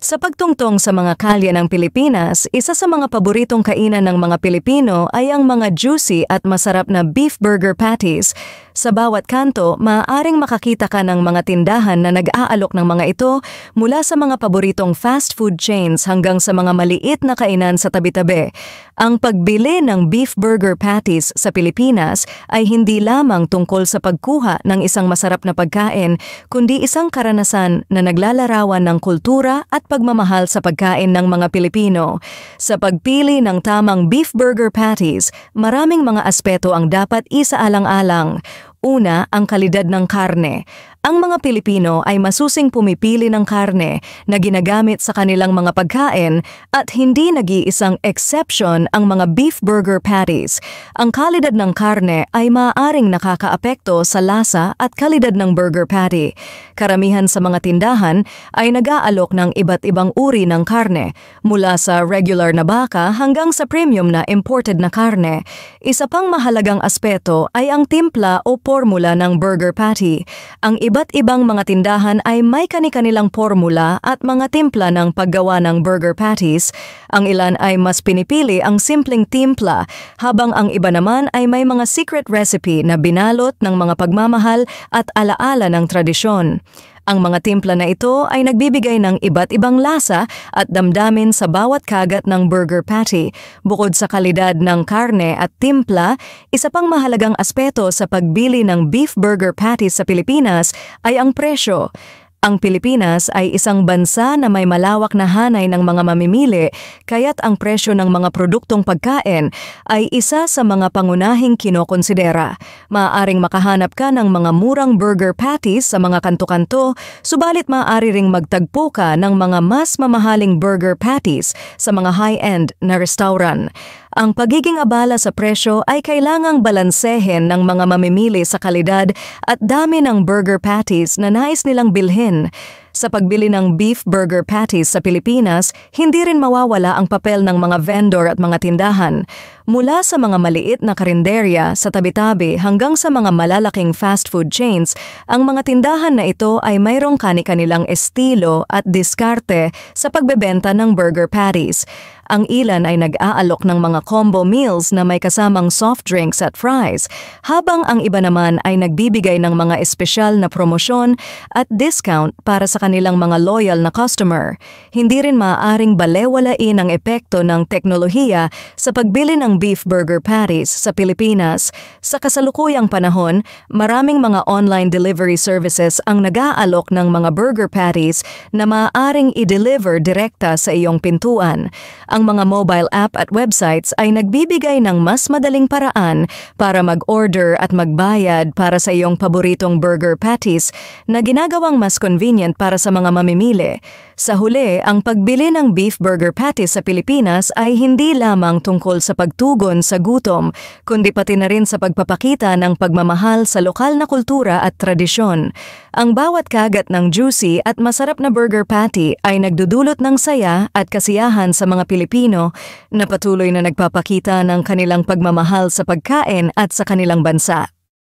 Sa pagtungtong sa mga kalye ng Pilipinas, isa sa mga paboritong kainan ng mga Pilipino ay ang mga juicy at masarap na beef burger patties. Sa bawat kanto, maaaring makakita ka ng mga tindahan na nag-aalok ng mga ito mula sa mga paboritong fast food chains hanggang sa mga maliit na kainan sa tabi-tabi. Ang pagbili ng beef burger patties sa Pilipinas ay hindi lamang tungkol sa pagkuha ng isang masarap na pagkain, kundi isang karanasan na naglalarawan ng kultura at pagmamahal sa pagkain ng mga Pilipino. Sa pagpili ng tamang beef burger patties, maraming mga aspeto ang dapat isaalang-alang. Una, ang kalidad ng karne. Ang mga Pilipino ay masusing pumipili ng karne na ginagamit sa kanilang mga pagkain at hindi nag-iisang exception ang mga beef burger patties. Ang kalidad ng karne ay maaaring nakakaapekto sa lasa at kalidad ng burger patty. Karamihan sa mga tindahan ay nag-aalok ng iba't ibang uri ng karne, mula sa regular na baka hanggang sa premium na imported na karne. Isa pang mahalagang aspeto ay ang timpla o formula ng burger patty. Ang iba't ibang mga tindahan ay may kani-kanilang formula at mga timpla ng paggawa ng burger patties. Ang ilan ay mas pinipili ang simpleng timpla, habang ang iba naman ay may mga secret recipe na binalot ng mga pagmamahal at alaala ng tradisyon. Ang mga timpla na ito ay nagbibigay ng iba't ibang lasa at damdamin sa bawat kagat ng burger patty. Bukod sa kalidad ng karne at timpla, isa pang mahalagang aspeto sa pagbili ng beef burger patty sa Pilipinas ay ang presyo. Ang Pilipinas ay isang bansa na may malawak na hanay ng mga mamimili, kaya't ang presyo ng mga produktong pagkain ay isa sa mga pangunahing kinokonsidera. Maaaring makahanap ka ng mga murang burger patties sa mga kanto-kanto, subalit maaari ring magtagpo ka ng mga mas mamahaling burger patties sa mga high-end na restaurant. Ang pagiging abala sa presyo ay kailangang balansehin ng mga mamimili sa kalidad at dami ng burger patties na nais nilang bilhin. Sa pagbili ng beef burger patties sa Pilipinas, hindi rin mawawala ang papel ng mga vendor at mga tindahan. Mula sa mga maliit na karinderya sa tabi-tabi hanggang sa mga malalaking fast food chains, ang mga tindahan na ito ay mayroong kani-kanilang estilo at diskarte sa pagbebenta ng burger patties. Ang ilan ay nag-aalok ng mga combo meals na may kasamang soft drinks at fries, habang ang iba naman ay nagbibigay ng mga espesyal na promosyon at discount para sa kanilang mga loyal na customer. Hindi rin maaaring balewalain ang epekto ng teknolohiya sa pagbili ng beef burger patties sa Pilipinas. Sa kasalukuyang panahon, maraming mga online delivery services ang nag-aalok ng mga burger patties na maaaring i-deliver direkta sa iyong pintuan. Ang mga mobile app at websites ay nagbibigay ng mas madaling paraan para mag-order at magbayad para sa iyong paboritong burger patties na ginagawang mas convenient para sa mga mamimili. Sa huli, ang pagbili ng beef burger patties sa Pilipinas ay hindi lamang tungkol sa pagtugon sa gutom, kundi pati na rin sa pagpapakita ng pagmamahal sa lokal na kultura at tradisyon. Ang bawat kagat ng juicy at masarap na burger patty ay nagdudulot ng saya at kasiyahan sa mga Pilipino na patuloy na nagpapakita ng kanilang pagmamahal sa pagkain at sa kanilang bansa.